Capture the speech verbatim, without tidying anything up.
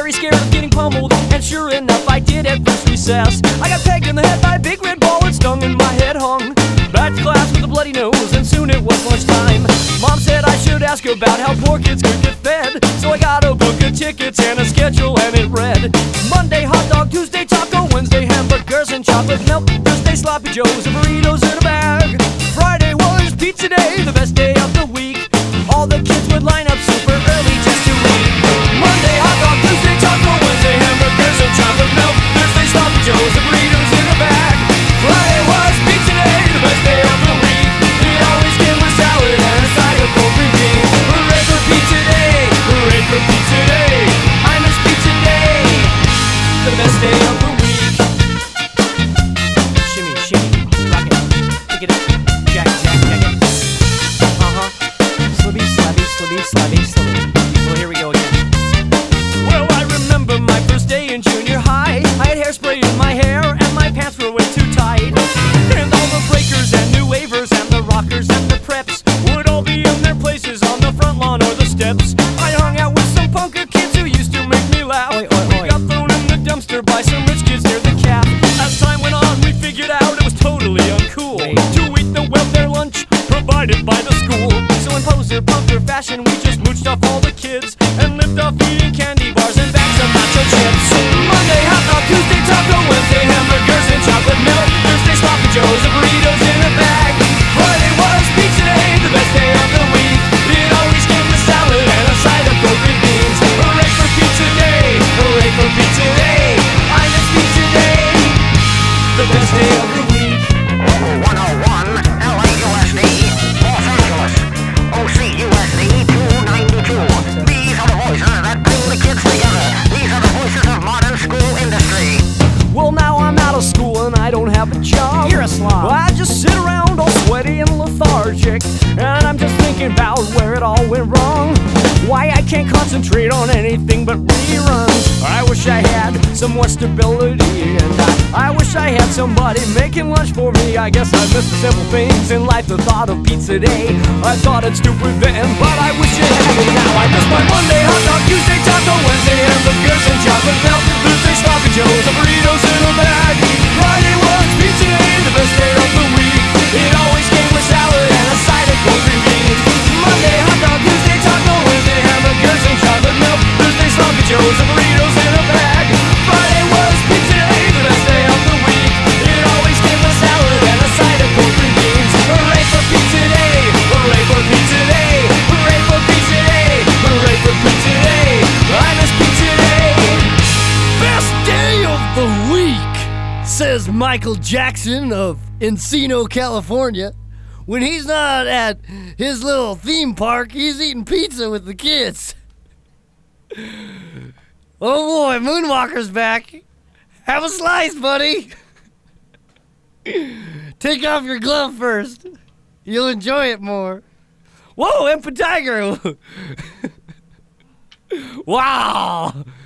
very scared of getting pummeled, and sure enough I did at first recess. I got pegged in the head by a big red ball and stung and my head hung. Back to class with a bloody nose, and soon it was lunchtime. Mom said I should ask about how poor kids could get fed, so I got a book of tickets and a schedule, and it read Monday hot dog, Tuesday taco, Wednesday hamburgers and chocolate milk, Thursday sloppy joes and burritos in a bag. Friday was pizza day, the best day of the week. All the kids would line up super early just to eat. Monday hot dog, Tuesday taco, Wednesday hamburgers and chocolate milk, Thursday sloppy joes and burritos in a bag. Friday was pizza day, the best day of the week. It always came with salad and a side of cold green beans. Hooray for pizza day, hooray for pizza day. I miss pizza day, the best day of the week. Shimmy, shimmy, rock it, pick it up, jack, jack, jack it. Uh-huh, slibby, slabby, slibby, slabby, slibby. Well, here we go again. Well, I remember my first day in junior high. I had hairspray in my hair and my pants were way too tight. And all the breakers and new wavers and the rockers and the preps would all be in their places on the front lawn or the steps. I hung out with some punker kids who used to make me laugh. Oi, oi, oi. We got thrown in the dumpster by some rich kids near the cap. As time went on, we figured out it was totally uncool Wait. to eat the welfare lunch provided by the school. So in poser punker fashion, we just mooched off all the kids and lived off eating candy bars and bags of nacho chips. Monday hot dog, Tuesday taco, Wednesday hamburgers and chocolate milk, Thursday sloppy joes and burritos in a bag. Friday was pizza day, the best day of the week. It always came with salad and a side of cold green beans. Hooray for pizza day, hooray for pizza day. I miss pizza day, the best day of the week. one oh one L A U S D, Los Angeles, O C U S D two ninety-two. These are the voices that bring the kids together. These are the voices of modern school industry. Well, now I'm out of school and I don't have a job. You're a slob. I just sit around all sweaty and lethargic, and I'm just thinking about where it all went wrong. Why I can't concentrate on anything but reruns. I wish I had some more stability, and I, I wish I had somebody making lunch for me. I guess I miss the simple things in life, the thought of pizza day. I thought it stupid then, but I wish it had me now. I miss my Monday hot dog, Tuesday taco, Wednesday hamburgers and chocolate milk, Thursday sloppy joes and burritos in a bag. Friday was pizza day, the best day of the week. It always came with salad and a side of cold green beans. Monday hot dog, Tuesday taco, Wednesday hamburgers and chocolate milk, Thursday sloppy joes and burritos in a bag. Friday was pizza day, the best day of the week. It always came with salad and a side of cold green beans. Hooray for pizza day, hooray for pizza day, hooray for pizza day, hooray for pizza day. I miss pizza day. Best day of the week, says Michael Jackson of Encino, California. When he's not at his little theme park, he's eating pizza with the kids. Oh boy, Moonwalker's back. Have a slice, buddy. Take off your glove first. You'll enjoy it more. Whoa, Empa Tiger. Wow.